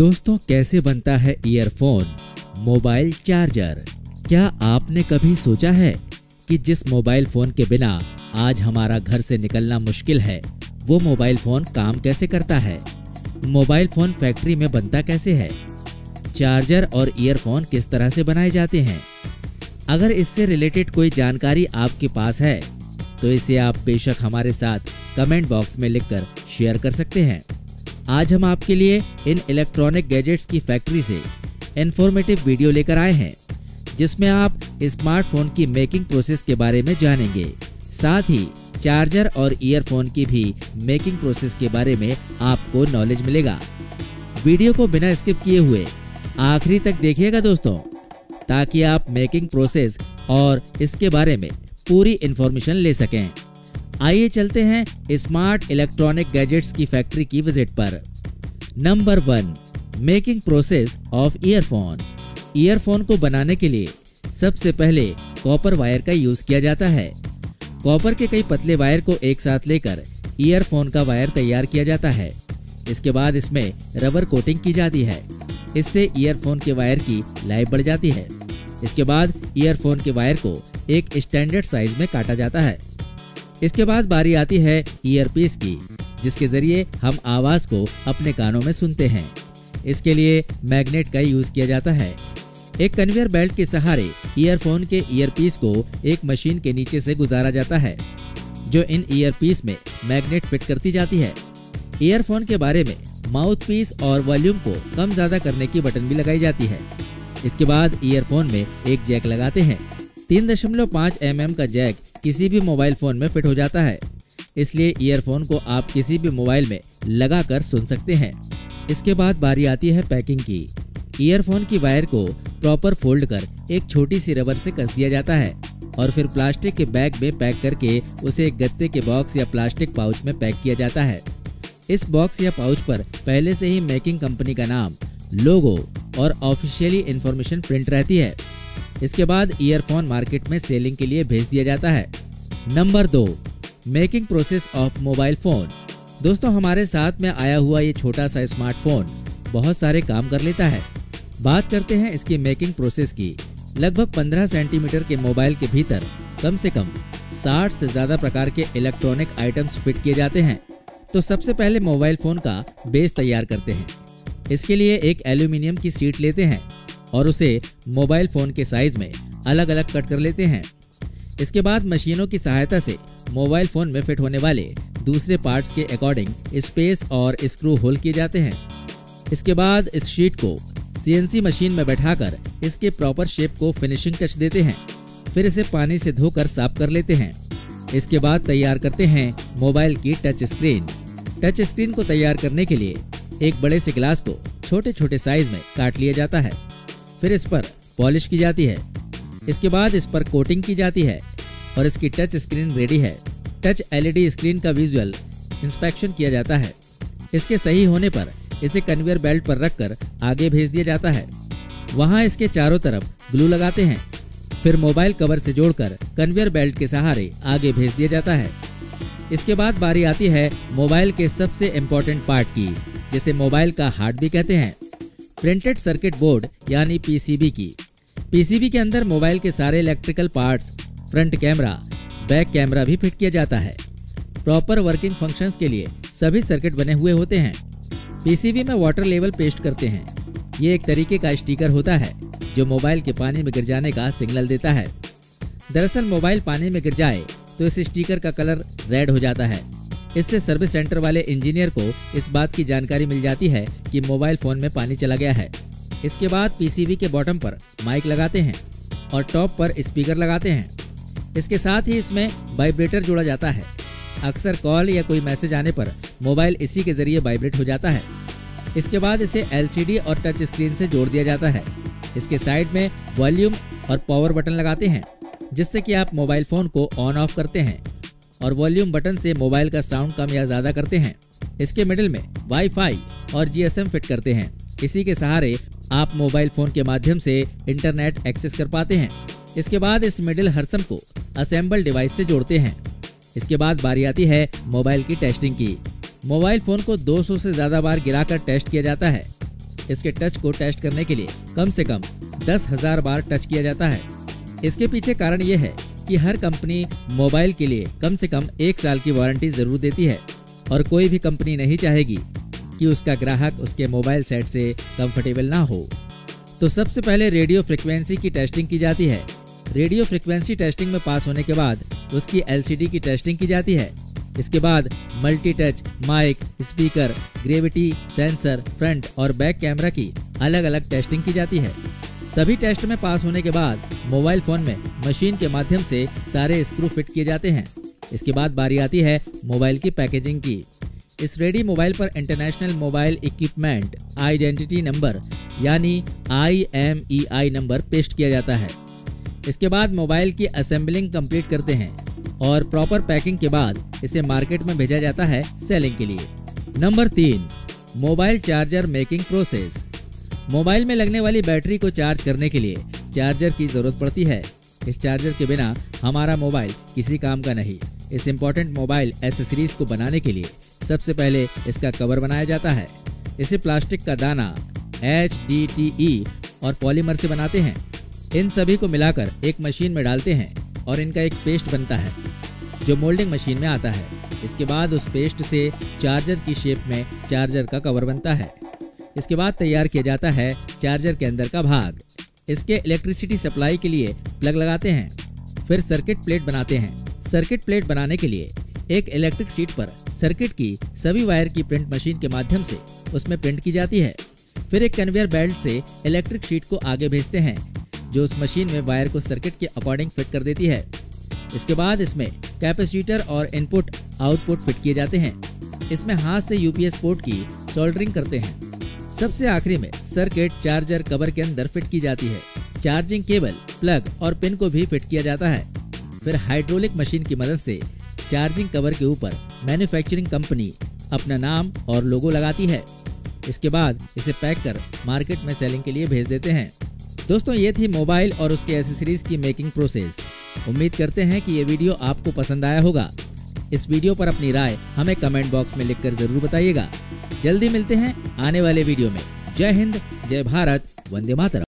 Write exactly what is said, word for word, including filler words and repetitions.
दोस्तों, कैसे बनता है ईयरफोन मोबाइल चार्जर। क्या आपने कभी सोचा है कि जिस मोबाइल फोन के बिना आज हमारा घर से निकलना मुश्किल है, वो मोबाइल फोन काम कैसे करता है? मोबाइल फोन फैक्ट्री में बनता कैसे है? चार्जर और ईयरफोन किस तरह से बनाए जाते हैं? अगर इससे रिलेटेड कोई जानकारी आपके पास है तो इसे आप बेशक हमारे साथ कमेंट बॉक्स में लिखकर शेयर कर सकते हैं। आज हम आपके लिए इन इलेक्ट्रॉनिक गैजेट्स की फैक्ट्री से इंफॉर्मेटिव वीडियो लेकर आए हैं, जिसमें आप स्मार्टफोन की मेकिंग प्रोसेस के बारे में जानेंगे। साथ ही चार्जर और ईयरफोन की भी मेकिंग प्रोसेस के बारे में आपको नॉलेज मिलेगा। वीडियो को बिना स्किप किए हुए आखिरी तक देखिएगा दोस्तों, ताकि आप मेकिंग प्रोसेस और इसके बारे में पूरी इंफॉर्मेशन ले सकें। आइए चलते हैं स्मार्ट इलेक्ट्रॉनिक गैजेट्स की फैक्ट्री की विजिट पर। Number one, making process of earphone. Earphone को बनाने के लिए सबसे पहले कॉपर वायर का यूज किया जाता है। कॉपर के कई पतले वायर को एक साथ लेकर ईयरफोन का वायर तैयार किया जाता है। इसके बाद इसमें रबर कोटिंग की जाती है। इससे ईयरफोन के वायर की लाइफ बढ़ जाती है। इसके बाद ईयरफोन के वायर को एक स्टैंडर्ड साइज में काटा जाता है। इसके बाद बारी आती है ईयरपीस की, जिसके जरिए हम आवाज को अपने कानों में सुनते हैं। इसके लिए मैग्नेट का यूज किया जाता है। एक कन्वेयर बेल्ट के सहारे ईयरफोन के ईयरपीस को एक मशीन के नीचे से गुजारा जाता है, जो इन ईयरपीस में मैग्नेट फिट करती जाती है। ईयरफोन के बारे में माउथ पीस और वॉल्यूम को कम ज्यादा करने की बटन भी लगाई जाती है। इसके बाद ईयरफोन में एक जैक लगाते हैं। तीन दशमलव पाँच एम एम का जैक किसी भी मोबाइल फोन में फिट हो जाता है, इसलिए ईयरफोन को आप किसी भी मोबाइल में लगाकर सुन सकते हैं। इसके बाद बारी आती है पैकिंग की। ईयरफोन की वायर को प्रॉपर फोल्ड कर एक छोटी सी रबर से कस दिया जाता है और फिर प्लास्टिक के बैग में पैक करके उसे एक गत्ते के बॉक्स या प्लास्टिक पाउच में पैक किया जाता है। इस बॉक्स या पाउच पर पहले से ही मेकिंग कंपनी का नाम, लोगो और ऑफिशियली इंफॉर्मेशन प्रिंट रहती है। इसके बाद ईयरफोन मार्केट में सेलिंग के लिए भेज दिया जाता है। नंबर दो, making process of mobile phone. दोस्तों, हमारे साथ में आया हुआ ये छोटा सा स्मार्टफोन बहुत सारे काम कर लेता है। बात करते हैं इसकी मेकिंग प्रोसेस की। लगभग पंद्रह सेंटीमीटर के मोबाइल के भीतर कम से कम साठ से ज्यादा प्रकार के इलेक्ट्रॉनिक आइटम्स फिट किए जाते हैं। तो सबसे पहले मोबाइल फोन का बेस तैयार करते हैं। इसके लिए एक एल्यूमिनियम की शीट लेते हैं और उसे मोबाइल फोन के साइज में अलग अलग कट कर लेते हैं। इसके बाद मशीनों की सहायता से मोबाइल फोन में फिट होने वाले दूसरे पार्ट्स के अकॉर्डिंग स्पेस और स्क्रू होल किए जाते हैं। इसके बाद इस शीट को सी एन सी मशीन में बैठाकर इसके प्रॉपर शेप को फिनिशिंग टच देते हैं। फिर इसे पानी से धोकर साफ कर लेते हैं। इसके बाद तैयार करते हैं मोबाइल की टच स्क्रीन। टच स्क्रीन को तैयार करने के लिए एक बड़े से ग्लास को छोटे छोटे साइज में काट लिया जाता है। फिर इस पर पॉलिश की जाती है। इसके बाद इस पर कोटिंग की जाती है और इसकी टच स्क्रीन रेडी है। Touch L E D screen का विजुअल इंस्पेक्शन किया जाता है। इसके सही होने पर इसे कन्वेयर बेल्ट पर रखकर आगे भेज दिया जाता है। वहां इसके चारों तरफ ग्लू लगाते हैं। फिर मोबाइल कवर से जोड़कर कन्वेयर बेल्ट के सहारे आगे भेज दिया जाता है। इसके बाद बारी आती है मोबाइल के सबसे इम्पोर्टेंट पार्ट की, जिसे मोबाइल का हार्ट भी कहते हैं, प्रिंटेड सर्किट बोर्ड यानी पी सी बी की। पी सी बी के अंदर मोबाइल के सारे electrical parts, front camera, back camera भी फिट किया जाता है। प्रॉपर वर्किंग फंक्शंस के लिए सभी सर्किट बने हुए होते हैं। पी सी बी में वाटर लेवल पेस्ट करते हैं। ये एक तरीके का स्टिकर होता है जो मोबाइल के पानी में गिर जाने का सिग्नल देता है। दरअसल मोबाइल पानी में गिर जाए तो इस स्टिकर का कलर रेड हो जाता है। इससे सर्विस सेंटर वाले इंजीनियर को इस बात की जानकारी मिल जाती है कि मोबाइल फोन में पानी चला गया है। इसके बाद पी सी बी के बॉटम पर माइक लगाते हैं और टॉप पर स्पीकर लगाते हैं। इसके साथ ही इसमें वाइब्रेटर जोड़ा जाता है। अक्सर कॉल या कोई मैसेज आने पर मोबाइल इसी के जरिए वाइब्रेट हो जाता है। इसके बाद इसे एल सी डी और टच स्क्रीन से जोड़ दिया जाता है। इसके साइड में वॉल्यूम और पावर बटन लगाते हैं, जिससे कि आप मोबाइल फोन को ऑन ऑफ करते हैं और वॉल्यूम बटन से मोबाइल का साउंड कम या ज्यादा करते हैं। इसके मिडिल में वाईफाई और जी एस एम फिट करते हैं। इसी के सहारे आप मोबाइल फोन के माध्यम से इंटरनेट एक्सेस कर पाते हैं। इसके बाद इस मिडिल हर्सम को असेंबल डिवाइस से जोड़ते हैं। इसके बाद बारी आती है मोबाइल की टेस्टिंग की। मोबाइल फोन को दो सौ से ज्यादा बार गिराकर टेस्ट किया जाता है। इसके टच को टेस्ट करने के लिए कम से कम दस हजार बार टच किया जाता है। इसके पीछे कारण ये है कि हर कंपनी मोबाइल के लिए कम से कम एक साल की वारंटी जरूर देती है और कोई भी कंपनी नहीं चाहेगी कि उसका ग्राहक उसके मोबाइल सेट से कंफर्टेबल ना हो। तो सबसे पहले रेडियो फ्रिक्वेंसी की टेस्टिंग की जाती है। रेडियो फ्रिक्वेंसी टेस्टिंग में पास होने के बाद उसकी एलसीडी की टेस्टिंग की जाती है। इसके बाद multi touch, mic, speaker, gravity sensor, front और बैक कैमरा की अलग अलग टेस्टिंग की जाती है। सभी टेस्ट में पास होने के बाद मोबाइल फोन में मशीन के माध्यम से सारे स्क्रू फिट किए जाते हैं। इसके बाद बारी आती है मोबाइल की पैकेजिंग की। इस रेडी मोबाइल पर international mobile equipment identity number यानी I M E I number paste किया जाता है। इसके बाद मोबाइल की असेंबलिंग कंप्लीट करते हैं और प्रॉपर पैकिंग के बाद इसे मार्केट में भेजा जाता है सेलिंग के लिए। नंबर तीन, mobile charger making process. Mobile में लगने वाली बैटरी को चार्ज करने के लिए चार्जर की जरूरत पड़ती है। इस चार्जर के बिना हमारा मोबाइल किसी काम का नहीं। इस इम्पोर्टेंट मोबाइल एसेसरीज को बनाने के लिए सबसे पहले इसका कवर बनाया जाता है। इसे प्लास्टिक का दाना, एच डी टी ई और पॉलीमर से बनाते हैं। इन सभी को मिलाकर एक मशीन में डालते हैं और इनका एक पेस्ट बनता है जो मोल्डिंग मशीन में आता है। इसके बाद उस पेस्ट से चार्जर की शेप में चार्जर का कवर बनता है। इसके बाद तैयार किया जाता है चार्जर के अंदर का भाग। इसके इलेक्ट्रिसिटी सप्लाई के लिए प्लग लगाते हैं। फिर सर्किट प्लेट बनाते हैं। सर्किट प्लेट बनाने के लिए एक इलेक्ट्रिक शीट पर सर्किट की सभी वायर की प्रिंट मशीन के माध्यम से उसमें प्रिंट की जाती है। फिर एक कन्वेयर बेल्ट से इलेक्ट्रिक शीट को आगे भेजते हैं जो उस मशीन में वायर को सर्किट के अकॉर्डिंग फिट कर देती है। इसके बाद इसमें कैपेसिटर और इनपुट आउटपुट फिट किए जाते हैं। इसमें हाथ से यूपीएस पोर्ट की सोल्डरिंग करते हैं। सबसे आखिरी में सर्किट चार्जर कवर के अंदर फिट की जाती है। चार्जिंग केबल, प्लग और पिन को भी फिट किया जाता है। फिर हाइड्रोलिक मशीन की मदद से चार्जिंग कवर के ऊपर मैन्युफैक्चरिंग कंपनी अपना नाम और लोगो लगाती है। इसके बाद इसे पैक कर मार्केट में सेलिंग के लिए भेज देते हैं। दोस्तों, ये थी मोबाइल और उसके एसेसरीज की मेकिंग प्रोसेस। उम्मीद करते हैं कि ये वीडियो आपको पसंद आया होगा। इस वीडियो पर अपनी राय हमें कमेंट बॉक्स में लिखकर जरूर बताइएगा। जल्दी मिलते हैं आने वाले वीडियो में। जय हिंद, जय भारत, वंदे मातरम।